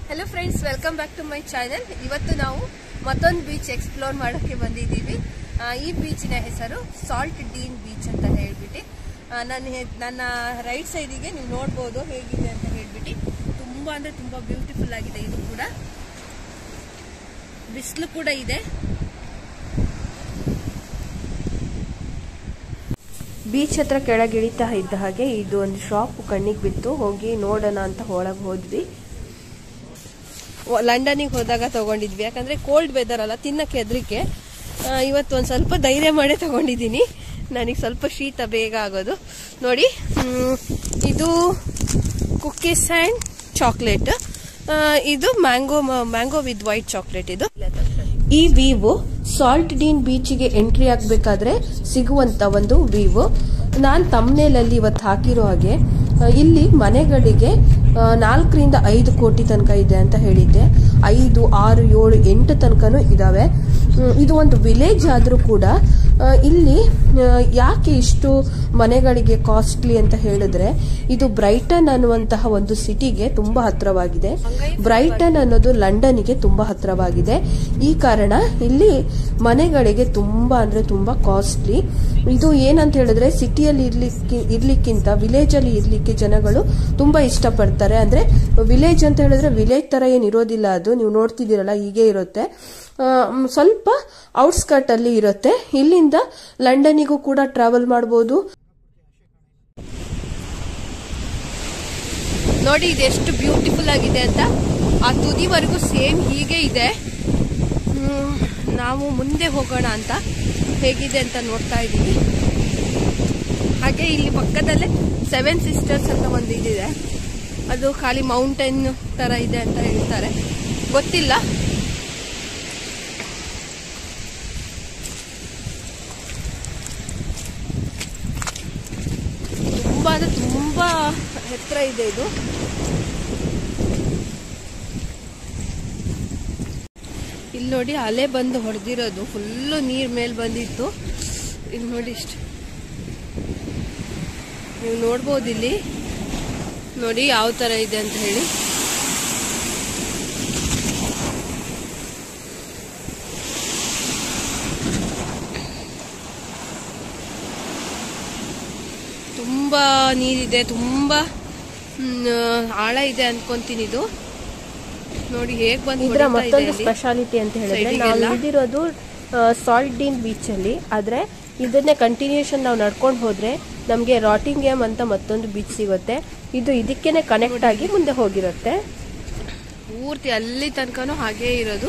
Hello friends, welcome back to my channel. ಇವತ್ತು ನಾವು ಮತ್ತೊಂದು ಬೀಚ್ ಎಕ್ಸ್ಪ್ಲೋರ್ ಮಾಡೋಕೆ ಬಂದಿದ್ದೀವಿ. ಈ ಬೀಚಿನ ಹೆಸರು ಸಾಲ್ಟ್ ಡೀನ್ ಬೀಚ್ ಅಂತ ಹೇಳ್ಬಿಟ್ಟು ನನ್ನ ರೈಟ್ ಸೈಡಿಗೆ ನೀವು ನೋಡಬಹುದು ಹೇಗಿದೆ ಅಂತ ಹೇಳ್ಬಿಟ್ಟು. ತುಂಬಾ ಅಂದ್ರೆ ತುಂಬಾ ಬ್ಯೂಟಿಫುಲ್ ಆಗಿದೆ. ಇದು ಕೂಡ ಬಿಸಿಲು ಕೂಡ ಇದೆ. ಬೀಚ್ ಹತ್ರ ಕೆಳಗಿಳಿತಾ ಇದ್ದ ಹಾಗೆ ಇದು ಒಂದು ಶಾಪ್ ಕಣ್ಣಿಗೆ ಬಿತ್ತು. ಹೋಗಿ ನೋಡೋಣ ಅಂತ ಒಳಗೆ ಹೋದ್ವಿ. ಲಂಡನ್ಗೆ ಹೋದಾಗ ತಗೊಂಡಿದ್ವಿ, ಯಾಕಂದ್ರೆ ಕೋಲ್ಡ್ ವೆದರ್ ಅಲ್ಲ, ತಿನ್ನಕ್ಕೆ ಹೆದರಿಕೆ. ಇವತ್ತು ಒಂದು ಸ್ವಲ್ಪ ಧೈರ್ಯ ಮಾಡೇ ತಗೊಂಡಿದ್ದೀನಿ. ನನಗೆ ಸ್ವಲ್ಪ ಶೀತ ಬೇಗ ಆಗೋದು. ನೋಡಿ, ಇದು ಕುಕ್ಕೀಸ್ ಅಂಡ್ ಚಾಕ್ಲೇಟ್. ಇದು ಮ್ಯಾಂಗೋ ವಿತ್ ವೈಟ್ ಚಾಕ್ಲೇಟ್. ಇದು ಈ ವೀವು ಸಾಲ್ಟ್ ಡೀನ್ ಬೀಚ್ಗೆ ಎಂಟ್ರಿ ಆಗ್ಬೇಕಾದ್ರೆ ಸಿಗುವಂತ ಒಂದು ವೀವು. ನಾನು ತಮ್ನೇಲಲ್ಲಿ ಇವತ್ತು ಹಾಕಿರೋ ಹಾಗೆ ಇಲ್ಲಿ ಮನೆಗಳಿಗೆ 4 ರಿಂದ 5 ಕೋಟಿ ತನಕ ಇದೆ ಅಂತ ಹೇಳಿದ್ದೆ. 5, 6, 7, 8 ತನಕನೂ ಇದಾವೆ. ಇದು ಒಂದು ವಿಲೇಜ್ ಆದ್ರೂ ಕೂಡ ಇಲ್ಲಿ ಯಾಕೆ ಇಷ್ಟು ಮನೆಗಳಿಗೆ ಕಾಸ್ಟ್ಲಿ ಅಂತ ಹೇಳಿದ್ರೆ, ಇದು ಬ್ರೈಟನ್ ಅನ್ನುವಂತಹ ಒಂದು ಸಿಟಿಗೆ ತುಂಬಾ ಹತ್ರವಾಗಿದೆ. ಬ್ರೈಟನ್ ಅನ್ನೋದು ಲಂಡನ್ಗೆ ತುಂಬಾ ಹತ್ರವಾಗಿದೆ. ಈ ಕಾರಣ ಇಲ್ಲಿ ಮನೆಗಳಿಗೆ ತುಂಬಾ ಅಂದ್ರೆ ತುಂಬಾ ಕಾಸ್ಟ್ಲಿ. ಇದು ಏನಂತ ಹೇಳಿದ್ರೆ, ಸಿಟಿಯಲ್ಲಿ ಇರ್ಲಿಕ್ಕಿಂತ ವಿಲೇಜ್ ಅಲ್ಲಿ ಇರ್ಲಿಕ್ಕೆ ಜನಗಳು ತುಂಬಾ ಇಷ್ಟಪಡ್ತಾರೆ. ಅಂದ್ರೆ ವಿಲೇಜ್ ಅಂತ ಹೇಳಿದ್ರೆ ವಿಲೇಜ್ ತರ ಏನಿರೋದಿಲ್ಲ, ಅದು ನೀವು ನೋಡ್ತಿದ್ದೀರಲ್ಲ ಹೀಗೆ ಇರುತ್ತೆ. ಸ್ವಲ್ಪ ಔಟ್ಸ್ಕರ್ಟ್ ಅಲ್ಲಿ ಇರುತ್ತೆ. ಇಲ್ಲಿಂದ ಲಂಡನ್ನಿಗೂ ಕೂಡ ಟ್ರಾವೆಲ್ ಮಾಡಬಹುದು. ನೋಡಿ ಇದೆಷ್ಟು ಬ್ಯೂಟಿಫುಲ್ ಆಗಿದೆ ಅಂತ. ಆ ತುದಿವರೆಗೂ ಸೇಮ್ ಹೀಗೆ ಇದೆ. ನಾವು ಮುಂದೆ ಹೋಗೋಣ ಅಂತ ಹೇಗಿದೆ ಅಂತ ನೋಡ್ತಾ ಇದ್ದೀವಿ. ಹಾಗೆ ಇಲ್ಲಿ ಪಕ್ಕದಲ್ಲೇ 7 ಸಿಸ್ಟರ್ಸ್ ಅಂತ ಒಂದು ಇದಿದೆ. ಅದು ಖಾಲಿ ಮೌಂಟೇನ್ ತರ ಇದೆ ಅಂತ ಹೇಳ್ತಾರೆ, ಗೊತ್ತಿಲ್ಲ. ತುಂಬಾ ಅಂದ್ರೆ ತುಂಬಾ ಎತ್ತರ ಇದೆ ಇದು. ಇಲ್ಲಿ ನೋಡಿ, ಅಲೆ ಬಂದು ಹೊಡೆದಿರೋದು, ಫುಲ್ಲು ನೀರ್ ಮೇಲ್ ಬಂದಿತ್ತು. ಇಲ್ಲಿ ನೋಡಿ ಇಷ್ಟು ನೀವು ನೋಡ್ಬೋದು. ಇಲ್ಲಿ ನೋಡಿ ಯಾವ ತರ ಇದೆ ಅಂತ ಹೇಳಿ. ತುಂಬಾ ನೀರಿದೆ, ತುಂಬಾ ಆಳ ಇದೆ ಅನ್ಕೊಂತೀನಿ. ಇದು ನೋಡಿ ಹೇಗ್ ಬಂದು. ಇದರ ಮತ್ತೊಂದು ಸ್ಪೆಷಾಲಿಟಿ ಅಂತ ಹೇಳಿದ್ರೆ, ನಾವು ಇಳಿದಿರೋದು ಸಾಲ್ಟ್ ಡೀನ್ ಬೀಚ್ ಅಲ್ಲಿ. ಆದ್ರೆ ಇದನ್ನೇ ಕಂಟಿನ್ಯೂಷನ್ ನಾವು ನಡ್ಕೊಂಡು ಹೋದ್ರೆ ನಮ್ಗೆ ರಾಟಿಂಗ್ಹ್ಯಾಮ್ ಅಂತ ಮತ್ತೊಂದು ಬೀಚ್ ಸಿಗುತ್ತೆ. ಇದು ಇದಕ್ಕೇನೆ ಕನೆಕ್ಟ್ ಆಗಿ ಮುಂದೆ ಹೋಗಿರುತ್ತೆ. ಪೂರ್ತಿ ಅಲ್ಲಿ ತನಕನೂ ಹಾಗೇ ಇರೋದು.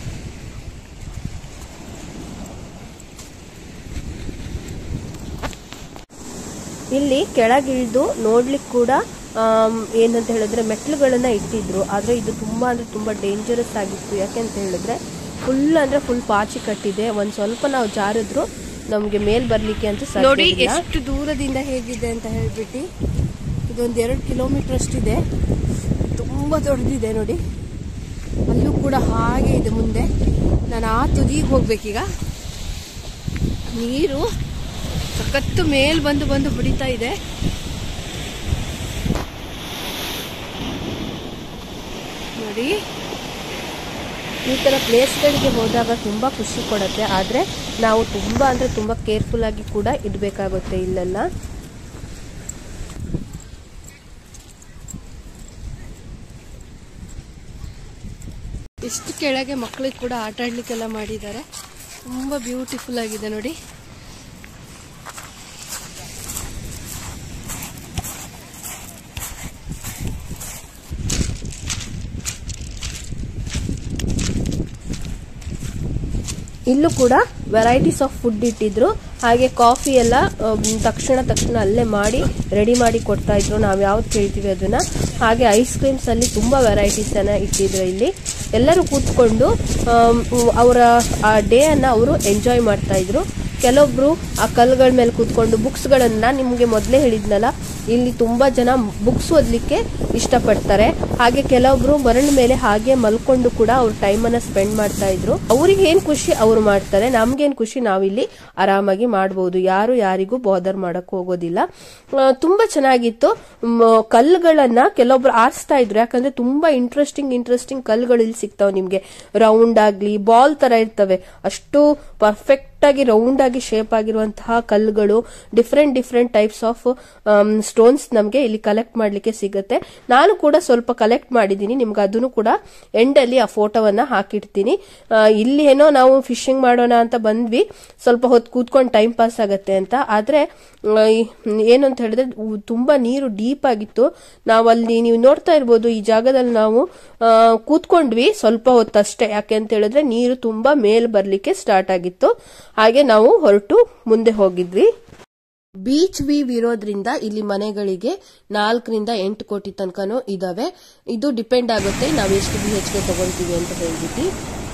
ಇಲ್ಲಿ ಕೆಳಗಿಳಿದು ನೋಡ್ಲಿಕ್ಕೆ ಕೂಡ ಏನಂತ ಹೇಳಿದ್ರೆ ಮೆಟ್ಲುಗಳನ್ನ ಇಟ್ಟಿದ್ರು. ಆದ್ರೆ ಇದು ತುಂಬಾ ಅಂದ್ರೆ ತುಂಬಾ ಡೇಂಜರಸ್ ಆಗಿತ್ತು. ಯಾಕೆಂತ ಹೇಳಿದ್ರೆ ಫುಲ್ ಪಾಚಿ ಕಟ್ಟಿದೆ. ಒಂದ್ ಸ್ವಲ್ಪ ನಾವು ಜಾರಿದ್ರು ನಮ್ಗೆ ಮೇಲ್ ಬರ್ಲಿಕ್ಕೆ ಅಂತ. ನೋಡಿ ಎಷ್ಟು ದೂರದಿಂದ ಹೇಗಿದೆ ಅಂತ ಹೇಳ್ಬಿಟ್ಟು. ಇದೊಂದು 2 ಕಿಲೋಮೀಟರ್ ಅಷ್ಟಿದೆ. ತುಂಬಾ ದೊಡ್ಡದಿದೆ ನೋಡಿ. ಅಲ್ಲೂ ಕೂಡ ಹಾಗೆ ಇದೆ ಮುಂದೆ. ನಾನು ಆ ತುದಿಗೆ ಹೋಗ್ಬೇಕೀಗ. ನೀರು ಸಖತ್ತು ಮೇಲ್ ಬಂದು ಹೊಡಿತಾ ಇದೆ. ನೋಡಿ, ಈ ತರ ಪ್ಲೇಸ್ಗಳಿಗೆ ಹೋದಾಗ ತುಂಬಾ ಖುಷಿ ಕೊಡುತ್ತೆ. ಆದ್ರೆ ನಾವು ತುಂಬಾ ಅಂದ್ರೆ ತುಂಬಾ ಕೇರ್ಫುಲ್ ಆಗಿ ಕೂಡ ಇಡ್ಬೇಕಾಗುತ್ತೆ ಇಲ್ಲೆಲ್ಲ. ಎಷ್ಟು ಕೆಳಗೆ ಮಕ್ಕಳಿಗೆ ಕೂಡ ಆಟ ಆಡ್ಲಿಕ್ಕೆಲ್ಲ ಮಾಡಿದ್ದಾರೆ. ತುಂಬಾ ಬ್ಯೂಟಿಫುಲ್ ಆಗಿದೆ ನೋಡಿ. ಇಲ್ಲೂ ಕೂಡ ವೆರೈಟೀಸ್ ಆಫ್ ಫುಡ್ ಇಟ್ಟಿದ್ರು. ಹಾಗೆ ಕಾಫಿ ಎಲ್ಲ ತಕ್ಷಣ ಅಲ್ಲೇ ಮಾಡಿ ರೆಡಿ ಮಾಡಿ ಕೊಡ್ತಾ ಇದ್ರು, ನಾವ್ ಯಾವ್ದು ಕೇಳ್ತೀವಿ ಅದನ್ನ. ಹಾಗೆ ಐಸ್ ಕ್ರೀಮ್ಸ್ ಅಲ್ಲಿ ತುಂಬಾ ವೆರೈಟೀಸ್ ಅನ್ನ ಇಟ್ಟಿದ್ರು. ಇಲ್ಲಿ ಎಲ್ಲರೂ ಕೂತ್ಕೊಂಡು ಅವರ ಆ ಡೇ ಅನ್ನ ಅವರು ಎಂಜಾಯ್ ಮಾಡ್ತಾ ಇದ್ರು. ಕೆಲವೊಬ್ರು ಆ ಕಲ್ಲುಗಳ ಮೇಲೆ ಕೂತ್ಕೊಂಡು ಬುಕ್ಸ್ ಗಳನ್ನ, ನಿಮ್ಗೆ ಮೊದಲೇ ಹೇಳಿದ್ನಲ್ಲ ಇಲ್ಲಿ ತುಂಬಾ ಜನ ಬುಕ್ಸ್ ಓದ್ಲಿಕ್ಕೆ ಇಷ್ಟಪಡ್ತಾರೆ. ಹಾಗೆ ಕೆಲವೊಬ್ರು ಮರಳ ಮೇಲೆ ಹಾಗೆ ಮಲ್ಕೊಂಡು ಕೂಡ ಅವ್ರ ಟೈಮ್ ಅನ್ನ ಸ್ಪೆಂಡ್ ಮಾಡ್ತಾ ಇದ್ರು. ಅವ್ರಿಗೆ ಏನ್ ಖುಷಿ ಅವ್ರು ಮಾಡ್ತಾರೆ, ನಮ್ಗೇನ್ ಖುಷಿ ನಾವಿಲ್ಲಿ ಆರಾಮಾಗಿ ಮಾಡಬಹುದು. ಯಾರು ಯಾರಿಗೂ ಬಾದರ್ ಮಾಡಕ್ ಹೋಗೋದಿಲ್ಲ. ತುಂಬಾ ಚೆನ್ನಾಗಿತ್ತು. ಕಲ್ಲುಗಳನ್ನ ಕೆಲವೊಬ್ರು ಆರಿಸ್ತಾ ಇದ್ರು, ಯಾಕಂದ್ರೆ ತುಂಬಾ ಇಂಟ್ರೆಸ್ಟಿಂಗ್ ಕಲ್ಲುಗಳು ಇಲ್ಲಿ ಸಿಗ್ತಾವ ನಿಮ್ಗೆ. ರೌಂಡ್ ಆಗ್ಲಿ ಬಾಲ್ ತರ ಇರ್ತವೆ, ಅಷ್ಟು ಪರ್ಫೆಕ್ಟ್ ಆಗಿ ರೌಂಡ್ ಆಗಿ ಶೇಪ್ ಆಗಿರುವಂತಹ ಕಲ್ಲುಗಳು, ಡಿಫ್ರೆಂಟ್ ಟೈಪ್ಸ್ ಆಫ್ ಸ್ಟೋನ್ಸ್ ನಮ್ಗೆ ಇಲ್ಲಿ ಕಲೆಕ್ಟ್ ಮಾಡ್ಲಿಕ್ಕೆ ಸಿಗುತ್ತೆ. ನಾನು ಕೂಡ ಸ್ವಲ್ಪ ಕಲೆಕ್ಟ್ ಮಾಡಿದೀನಿ, ನಿಮ್ಗೆ ಅದನ್ನು ಕೂಡ ಎಂಡ್ ಅಲ್ಲಿ ಆ ಫೋಟೋವನ್ನ ಹಾಕಿಡ್ತೀನಿ. ಇಲ್ಲಿ ಏನೋ ನಾವು ಫಿಶಿಂಗ್ ಮಾಡೋಣ ಅಂತ ಬಂದ್ವಿ, ಸ್ವಲ್ಪ ಹೊತ್ತು ಕೂತ್ಕೊಂಡು ಟೈಮ್ ಪಾಸ್ ಆಗತ್ತೆ ಅಂತ. ಆದ್ರೆ ಏನು ಅಂತ ಹೇಳಿದ್ರೆ ತುಂಬಾ ನೀರು ಡೀಪ್ ಆಗಿತ್ತು. ನಾವು ಅಲ್ಲಿ ನೀವು ನೋಡ್ತಾ ಇರ್ಬೋದು, ಈ ಜಾಗದಲ್ಲಿ ನಾವು ಕೂತ್ಕೊಂಡ್ವಿ ಸ್ವಲ್ಪ ಹೊತ್ತಷ್ಟೇ. ಯಾಕೆ ಅಂತ ಹೇಳಿದ್ರೆ ನೀರು ತುಂಬಾ ಮೇಲ್ ಬರ್ಲಿಕ್ಕೆ ಸ್ಟಾರ್ಟ್ ಆಗಿತ್ತು. ಹಾಗೆ ನಾವು ಹೊರಟು ಮುಂದೆ ಹೋಗಿದ್ವಿ. ಬೀಚ್ ವೀವ್ ಇರೋದ್ರಿಂದ ಇಲ್ಲಿ ಮನೆಗಳಿಗೆ 4 ರಿಂದ 8 ಕೋಟಿ ತನಕನೂ ಇದಾವೆ. ಇದು ಡಿಪೆಂಡ್ ಆಗುತ್ತೆ ನಾವು ಎಷ್ಟು BHK ತಗೊಳ್ತೀವಿ ಅಂತ ಹೇಳ್ಬಿಟ್ಟು.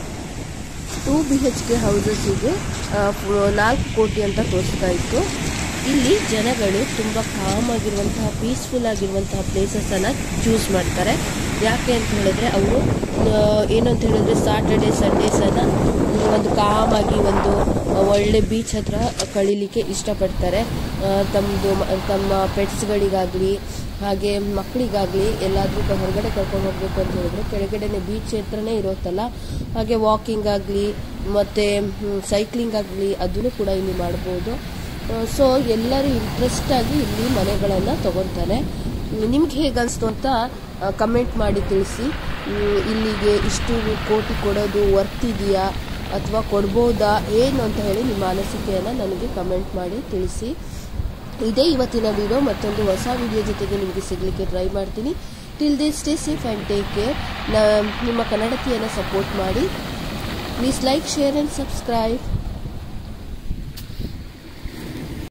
2 BHK ಹೌಸಸ್ಗೆ 4 ಕೋಟಿ ಅಂತ ತೋರಿಸ್ತಾ ಇತ್ತು. ಇಲ್ಲಿ ಜನಗಳು ತುಂಬಾ ಕಾಮ್ ಆಗಿರುವಂತಹ ಪೀಸ್ಫುಲ್ ಆಗಿರುವಂತಹ ಪ್ಲೇಸಸ್ ಅನ್ನ ಚೂಸ್ ಮಾಡ್ತಾರೆ. ಯಾಕೆ ಅಂತ ಹೇಳಿದ್ರೆ ಅವರು ಏನು ಅಂತ ಹೇಳಿದ್ರೆ ಸಾಟರ್ಡೆ ಸಂಡೇಸ್ ಅನ್ನ ಒಂದು ಕಾಮ್ ಆಗಿ ಒಂದು ಒಳ್ಳೆ ಬೀಚ್ ಹತ್ರ ಕಳೀಲಿಕ್ಕೆ ಇಷ್ಟಪಡ್ತಾರೆ. ತಮ್ಮ ಪೆಟ್ಸ್ಗಳಿಗಾಗ್ಲಿ ಹಾಗೆ ಮಕ್ಕಳಿಗಾಗ್ಲಿ ಎಲ್ಲಾದ್ರೂ ಹೊರಗಡೆ ಕರ್ಕೊಂಡು ಹೋಗ್ಬೇಕು ಅಂತ ಹೇಳಿದ್ರೆ ಕೆಳಗಡೆನೆ ಬೀಚ್ ಹತ್ರನೇ ಇರೋತ್ತಲ್ಲ, ಹಾಗೆ ವಾಕಿಂಗ್ ಆಗ್ಲಿ ಮತ್ತೆ ಸೈಕ್ಲಿಂಗ್ ಆಗ್ಲಿ ಅದನ್ನು ಕೂಡ ಇಲ್ಲಿ ಮಾಡಬಹುದು. ಸೊ ಎಲ್ಲರೂ ಇಂಟ್ರೆಸ್ಟ್ ಆಗಿ ಇಲ್ಲಿ ಮನೆಗಳನ್ನ ತಗೊಳ್ತಾರೆ. ನಿಮ್ಗೆ ಹೇಗನ್ಸ್ತು ಅಂತ ಕಮೆಂಟ್ ಮಾಡಿ ತಿಳಿಸಿ. ಇಲ್ಲಿಗೆ ಇಷ್ಟು ಕೋಟಿ ಕೊಡೋದು ವರ್ತ್ ಇದೆಯಾ ಅಥವಾ ಕೊಡ್ಬೋದಾ ಏನು ಅಂತ ಹೇಳಿ ನಿಮ್ಮ ಅನಿಸಿಕೆಯನ್ನು ನನಗೆ ಕಮೆಂಟ್ ಮಾಡಿ ತಿಳಿಸಿ. ಇದೇ ಇವತ್ತಿನ ವಿಡಿಯೋ. ಮತ್ತೊಂದು ಹೊಸ ವಿಡಿಯೋ ಜೊತೆಗೆ ನಿಮಗೆ ಸಿಗಲಿಕ್ಕೆ ಟ್ರೈ ಮಾಡ್ತೀನಿ. Till then stay safe and take care. ನಿಮ್ಮ ಕನ್ನಡತಿಯನ್ನು ಸಪೋರ್ಟ್ ಮಾಡಿ. Please like, share and subscribe.